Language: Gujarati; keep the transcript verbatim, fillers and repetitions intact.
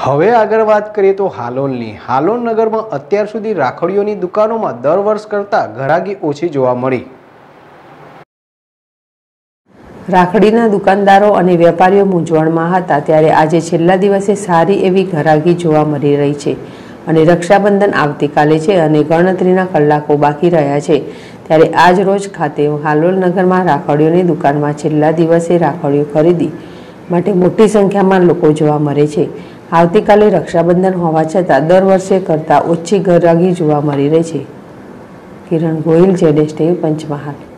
હવે આગળ વાત કરીએ તો હાલોલની હાલોલ નગરમાં અત્યાર સુધી રાખડીઓની દુકાનોમાં દર વર્ષ કરતાં ઘરાકી ઓછી જોવા મળી। રાખડીના દુકાનદારો અને વેપારીઓ મૂંઝવણમાં હતા, ત્યારે આજે છેલ્લા દિવસે સારી એવી ઘરાકી જોવા મળી રહી છે અને રક્ષાબંધન આવતીકાલે છે અને ગણતરીના કલાકો બાકી રહ્યા છે, ત્યારે આજ રોજ ખાતે હાલોલ નગરમાં રાખડીઓની દુકાનમાં છેલ્લા દિવસે રાખડીઓ ખરીદી માટે મોટી સંખ્યામાં લોકો જોવા મળે છે। આવતીકાલે રક્ષાબંધન હોવા છતાં દર વર્ષે કરતાં ઓછી ઘરાકી જોવા મળી રહી છે। કિરણ ગોહિલ, જેડેશ ટીવી, પંચમહાલ।